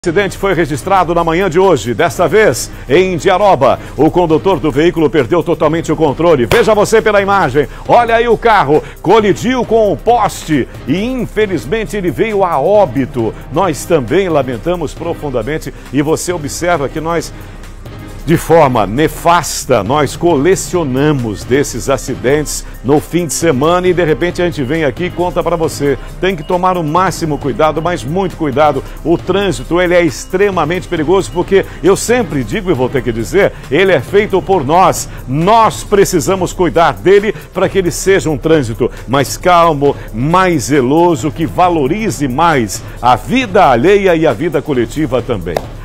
O acidente foi registrado na manhã de hoje, desta vez em Indiaroba. O condutor do veículo perdeu totalmente o controle. Veja você pela imagem. Olha aí o carro, colidiu com o poste e infelizmente ele veio a óbito. Nós também lamentamos profundamente e você observa que nós, de forma nefasta, nós colecionamos desses acidentes no fim de semana e de repente a gente vem aqui e conta para você. Tem que tomar o máximo cuidado, mas muito cuidado. O trânsito, ele é extremamente perigoso porque eu sempre digo e vou ter que dizer, ele é feito por nós. Nós precisamos cuidar dele para que ele seja um trânsito mais calmo, mais zeloso, que valorize mais a vida alheia e a vida coletiva também.